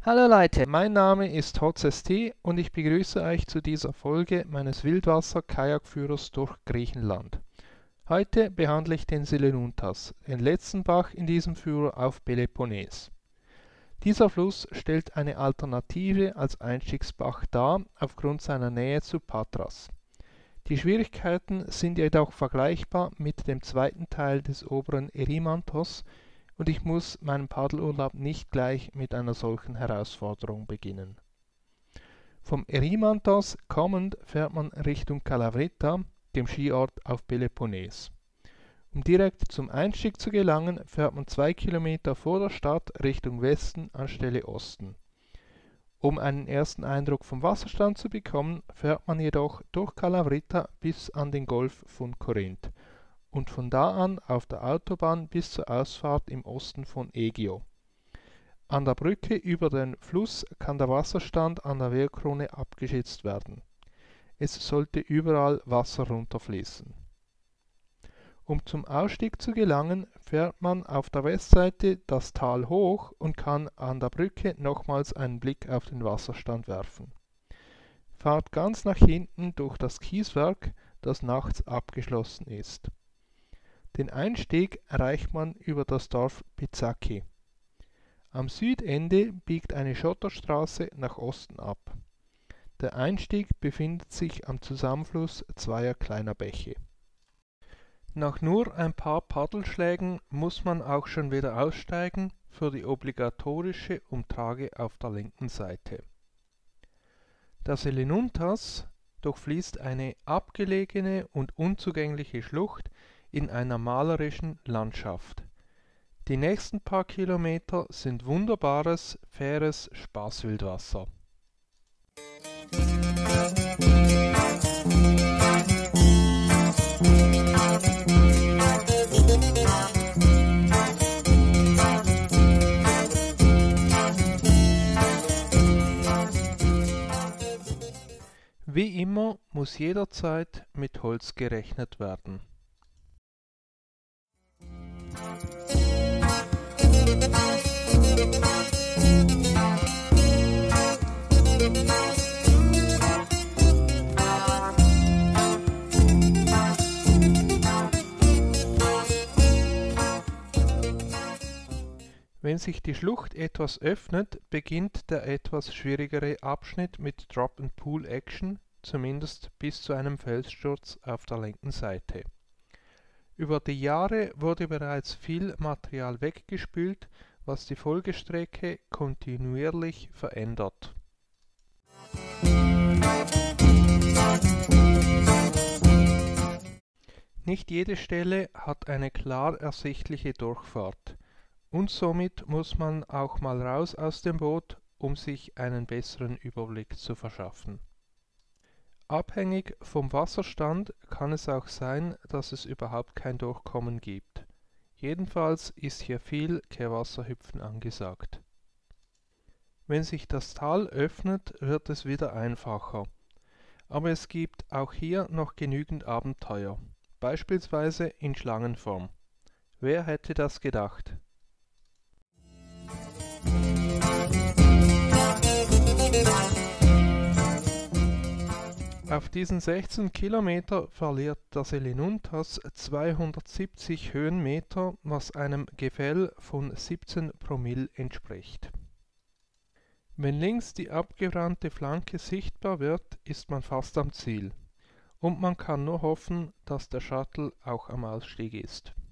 Hallo Leute, mein Name ist HotST und ich begrüße euch zu dieser Folge meines Wildwasser-Kajakführers durch Griechenland. Heute behandle ich den Selinuntas, den letzten Bach in diesem Führer auf Peloponnes. Dieser Fluss stellt eine Alternative als Einstiegsbach dar, aufgrund seiner Nähe zu Patras. Die Schwierigkeiten sind jedoch vergleichbar mit dem zweiten Teil des oberen Erymanthos, und ich muss meinen Paddelurlaub nicht gleich mit einer solchen Herausforderung beginnen. Vom Erymanthos kommend fährt man Richtung Kalavryta, dem Skiort auf Peloponnes. Um direkt zum Einstieg zu gelangen, fährt man 2 Kilometer vor der Stadt Richtung Westen anstelle Osten. Um einen ersten Eindruck vom Wasserstand zu bekommen, fährt man jedoch durch Kalavryta bis an den Golf von Korinth und von da an auf der Autobahn bis zur Ausfahrt im Osten von Aigio. An der Brücke über den Fluss kann der Wasserstand an der Wehrkrone abgeschätzt werden. Es sollte überall Wasser runterfließen. Um zum Ausstieg zu gelangen, fährt man auf der Westseite das Tal hoch und kann an der Brücke nochmals einen Blick auf den Wasserstand werfen. Fahrt ganz nach hinten durch das Kieswerk, das nachts abgeschlossen ist. Den Einstieg erreicht man über das Dorf Pizzaki. Am Südende biegt eine Schotterstraße nach Osten ab. Der Einstieg befindet sich am Zusammenfluss zweier kleiner Bäche. Nach nur ein paar Paddelschlägen muss man auch schon wieder aussteigen für die obligatorische Umtrage auf der linken Seite. Der Selinuntas durchfließt eine abgelegene und unzugängliche Schlucht in einer malerischen Landschaft. Die nächsten paar Kilometer sind wunderbares, faires Spaßwildwasser. Wie immer muss jederzeit mit Holz gerechnet werden. Wenn sich die Schlucht etwas öffnet, beginnt der etwas schwierigere Abschnitt mit Drop-and-Pull-Action, zumindest bis zu einem Felssturz auf der linken Seite. Über die Jahre wurde bereits viel Material weggespült, was die Folgestrecke kontinuierlich verändert. Nicht jede Stelle hat eine klar ersichtliche Durchfahrt, und somit muss man auch mal raus aus dem Boot, um sich einen besseren Überblick zu verschaffen. Abhängig vom Wasserstand kann es auch sein, dass es überhaupt kein Durchkommen gibt. Jedenfalls ist hier viel Kehrwasserhüpfen angesagt. Wenn sich das Tal öffnet, wird es wieder einfacher. Aber es gibt auch hier noch genügend Abenteuer, beispielsweise in Schlangenform. Wer hätte das gedacht? Auf diesen 16 Kilometer verliert der Selinuntas 270 Höhenmeter, was einem Gefäll von 17 Promille entspricht. Wenn links die abgebrannte Flanke sichtbar wird, ist man fast am Ziel. Und man kann nur hoffen, dass der Shuttle auch am Ausstieg ist.